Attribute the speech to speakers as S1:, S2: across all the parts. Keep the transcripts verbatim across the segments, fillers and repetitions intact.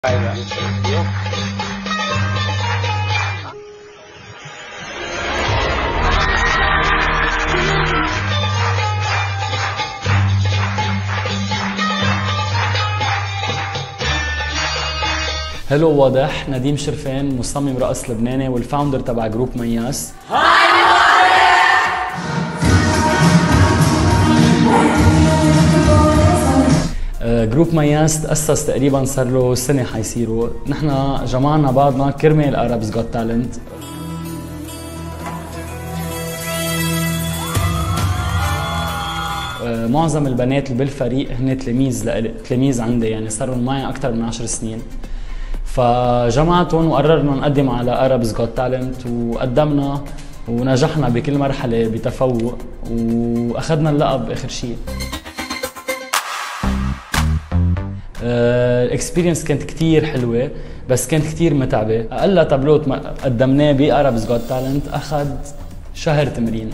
S1: هلو واضح، نديم شرفان مصمم رقص لبناني والفاوندر تبع جروب مياس. جروب مياس تأسس تقريبا صار له سنة حيصيروا، نحن جمعنا بعضنا كرمال Arabs Got Talent. معظم البنات اللي بالفريق هن تلاميذ لإلي، تلاميذ عندي، يعني صاروا معي أكثر من عشر سنين. فجمعتهم وقررنا نقدم على Arabs Got Talent وقدمنا ونجحنا بكل مرحلة بتفوق وأخذنا اللقب آخر شيء. الاكسبيرينس كانت كتير حلوة بس كانت كتير متعبة. أقل تابلوت قدمناه ب Arabs Got Talent أخذ شهر تمرين.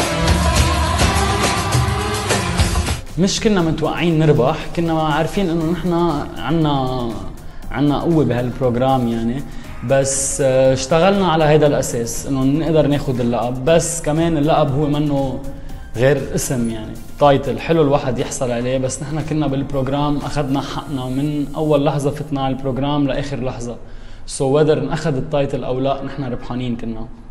S1: مش كنا متوقعين نربح، كنا عارفين انه نحن عنا عنا قوة بهالبروجرام يعني، بس اشتغلنا على هيدا الأساس انه نقدر ناخد اللقب. بس كمان اللقب هو منه غير اسم، يعني تايتل حلو الواحد يحصل عليه، بس نحن كنا بالبروجرام اخذنا حقنا من اول لحظة فتنا على البروجرام لاخر لحظة. سو so whether ناخذ التايتل او لا نحن ربحانين كنا.